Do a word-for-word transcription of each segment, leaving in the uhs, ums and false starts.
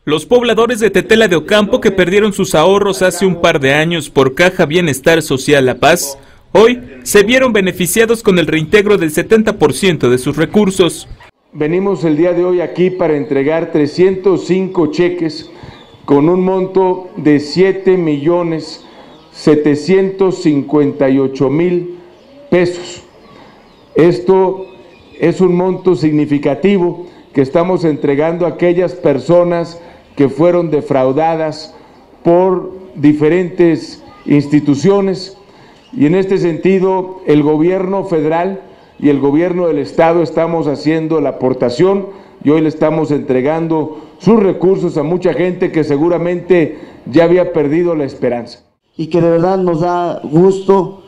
Los pobladores de Tetela de Ocampo, que perdieron sus ahorros hace un par de años por Caja Bienestar Social La Paz, hoy se vieron beneficiados con el reintegro del setenta por ciento de sus recursos. Venimos el día de hoy aquí para entregar trescientos cinco cheques con un monto de siete millones setecientos cincuenta y ocho mil pesos. Esto es un monto significativo que estamos entregando a aquellas personas que fueron defraudadas por diferentes instituciones, y en este sentido el gobierno federal y el gobierno del estado estamos haciendo la aportación y hoy le estamos entregando sus recursos a mucha gente que seguramente ya había perdido la esperanza. Y que de verdad nos da gusto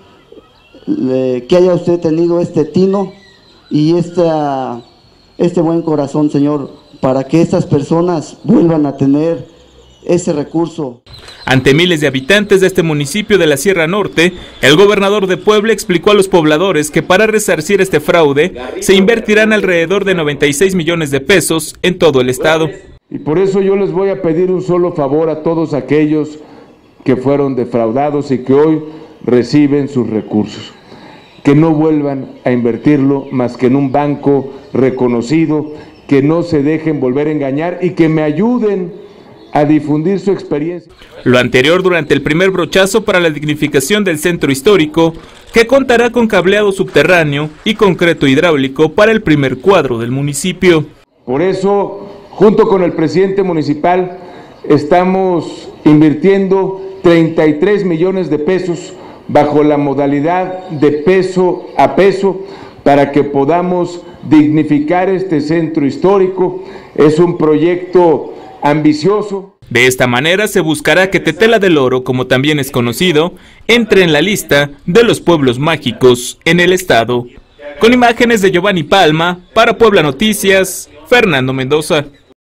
eh, que haya usted tenido este tino y esta, este buen corazón, señor, para que estas personas vuelvan a tener ese recurso. Ante miles de habitantes de este municipio de la Sierra Norte, el gobernador de Puebla explicó a los pobladores que para resarcir este fraude se invertirán alrededor de noventa y seis millones de pesos en todo el estado. Y por eso yo les voy a pedir un solo favor a todos aquellos que fueron defraudados y que hoy reciben sus recursos, que no vuelvan a invertirlo más que en un banco reconocido, que no se dejen volver a engañar y que me ayuden a difundir su experiencia. Lo anterior durante el primer brochazo para la dignificación del centro histórico, que contará con cableado subterráneo y concreto hidráulico para el primer cuadro del municipio. Por eso, junto con el presidente municipal, estamos invirtiendo treinta y tres millones de pesos bajo la modalidad de peso a peso para que podamos dignificar este centro histórico. Es un proyecto ambicioso. De esta manera se buscará que Tetela del Oro, como también es conocido, entre en la lista de los pueblos mágicos en el estado. Con imágenes de Giovanni Palma, para Puebla Noticias, Fernando Mendoza.